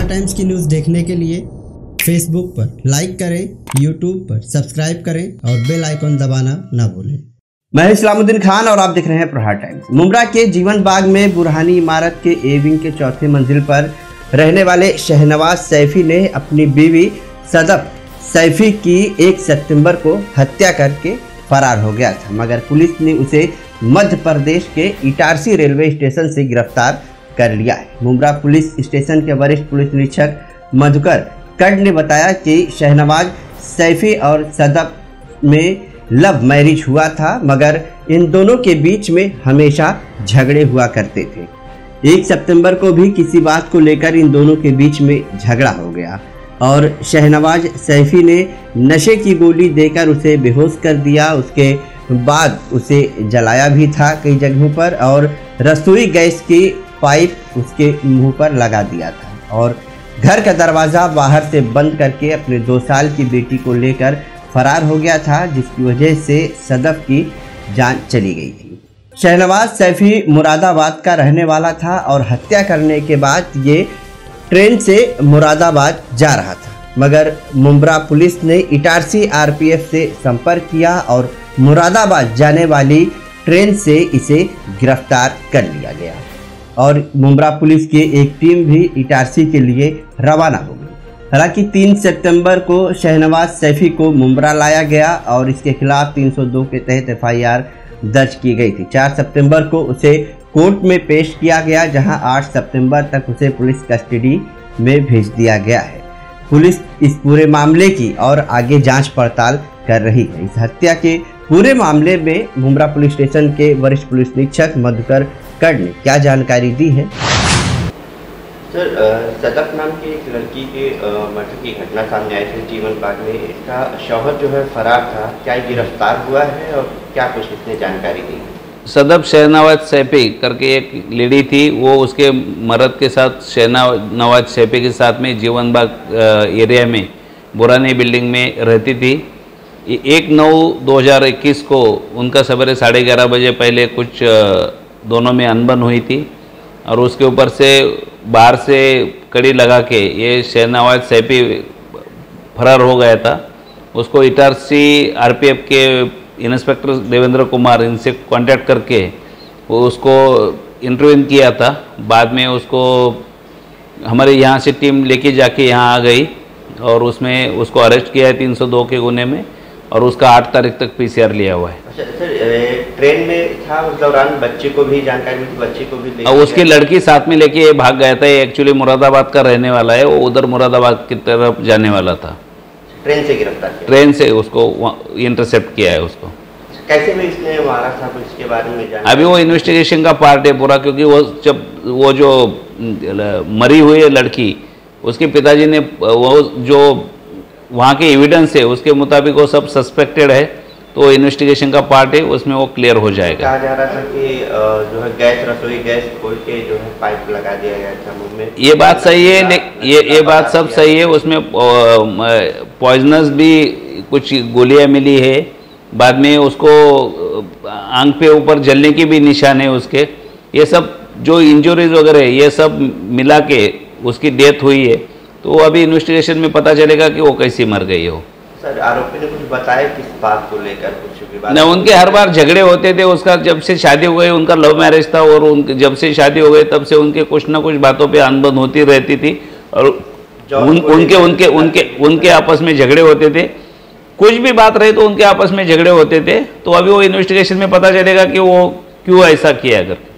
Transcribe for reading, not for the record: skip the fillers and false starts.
प्रहार टाइम्स की न्यूज़ देखने के लिए फेसबुक पर लाइक करें, यूट्यूब पर सब्सक्राइब करें और बेल आइकन दबाना ना भूलें। मैं इस्लामुद्दीन खान और आप देख रहे हैं प्रहार टाइम्स। मुंब्रा के जीवन बाग में बुरहानी इमारत के ए विंग के चौथी मंजिल पर रहने वाले शहनवाज सैफी ने अपनी बीवी सदफ सैफी की 1 सितंबर को हत्या करके फरार हो गया था, मगर पुलिस ने उसे मध्य प्रदेश के इटारसी रेलवे स्टेशन से गिरफ्तार कर लिया है। मुंब्रा पुलिस स्टेशन के वरिष्ठ पुलिस निरीक्षक मधुकर कड ने बताया कि शहनवाज सैफी और सदफ में लव मैरिज हुआ था, मगर इन दोनों के बीच में हमेशा झगड़े हुआ करते थे। 1 सितंबर को भी किसी बात को लेकर इन दोनों के बीच में झगड़ा हो गया और शहनवाज सैफी ने नशे की गोली देकर उसे बेहोश कर दिया। उसके बाद उसे जलाया भी था कई जगहों पर और रसोई गैस की पाइप उसके मुंह पर लगा दिया था और घर का दरवाज़ा बाहर से बंद करके अपने 2 साल की बेटी को लेकर फरार हो गया था, जिसकी वजह से सदफ की जान चली गई थी। शहनवाज सैफी मुरादाबाद का रहने वाला था और हत्या करने के बाद ये ट्रेन से मुरादाबाद जा रहा था, मगर मुंब्रा पुलिस ने इटारसी आरपीएफ से संपर्क किया और मुरादाबाद जाने वाली ट्रेन से इसे गिरफ्तार कर लिया गया और मुंब्रा पुलिस की एक टीम भी इटारसी के लिए रवाना हो गई। हालांकि 3 सितंबर को शहनवाज सैफी को मुंब्रा लाया गया और इसके खिलाफ 302 के तहत एफआईआर दर्ज की गई थी। 4 सितंबर को उसे कोर्ट में पेश किया गया, जहां 8 सितंबर तक उसे पुलिस कस्टडी में भेज दिया गया है। पुलिस इस पूरे मामले की और आगे जांच पड़ताल कर रही है। इस हत्या के पूरे मामले में मुंब्रा पुलिस स्टेशन के वरिष्ठ पुलिस निरीक्षक मधुकर कड ने क्या जानकारी दी है। सर, सदफ नाम की एक लड़की के मर्डर की घटना सामने आई थी जीवन बाग में। इसका शौहर जो है फरार था, क्या गिरफ्तार हुआ है और क्या कुछ इसने जानकारी दी? सदफ शहनवाज सैफी करके एक लेडी थी, वो उसके मर्द के साथ शहनवाज सैफी के साथ में जीवन बाग एरिया में बुरानी बिल्डिंग में रहती थी। 1/9/2021 को उनका सवेरे 11:30 बजे पहले कुछ दोनों में अनबन हुई थी और उसके ऊपर से बाहर से कड़ी लगा के ये शहनवाज सैफी फरार हो गया था। उसको इटारसी आरपीएफ के इंस्पेक्टर देवेंद्र कुमार इनसे कांटेक्ट करके वो उसको इंटरव्यू किया था। बाद में उसको हमारे यहाँ से टीम लेके जाके यहाँ आ गई और उसमें उसको अरेस्ट किया है 302 के गुने में और उसका 8 तारीख तक पीसीआर लिया हुआ है। अच्छा सर, ट्रेन में था उस दौरान बच्चे को भी जानकारी मिली, बच्चे को भी और उसकी लड़की साथ में लेके भाग गया था। एक्चुअली मुरादाबाद का रहने वाला है, वो उधर मुरादाबाद की तरफ जाने वाला था। ट्रेन से गिरफ्तार किया? ट्रेन से उसको इंटरसेप्ट किया है उसको। कैसे में इसने मारा था कुछ इसके बारे में जानकारी? अभी वो इन्वेस्टिगेशन का पार्ट है पूरा, क्योंकि वो जब वो जो मरी हुई है लड़की, उसके पिताजी ने वो जो वहाँ के एविडेंस है उसके मुताबिक वो सब सस्पेक्टेड है, तो इन्वेस्टिगेशन का पार्ट है, उसमें वो क्लियर हो जाएगा। कहा जा रहा था कि जो है गैस रसोई गैस खोल के जो है पाइप लगा दिया गया था मुंह में। ये बात सही है, ये बात सब सही है। उसमें पॉइजनस भी कुछ गोलियां मिली है। बाद में उसको आंख पे ऊपर जलने की भी निशान है उसके। ये सब जो इंजरीज वगैरह है ये सब मिला के उसकी डेथ हुई है, तो अभी इन्वेस्टिगेशन में पता चलेगा कि वो कैसी मर गई हो। सर, आरोपी ने कुछ बताया किस बात को लेकर? कुछ भी बात नहीं, उनके हर बार झगड़े होते थे। उसका जब से शादी हो गई, उनका लव मैरिज था और जब से शादी हो गई तब से उनके कुछ ना कुछ बातों पे अनबन होती रहती थी और उनके आपस में झगड़े होते थे। कुछ भी बात रहे तो उनके आपस में झगड़े होते थे। तो अभी वो इन्वेस्टिगेशन में पता चलेगा कि वो क्यों ऐसा किया करके।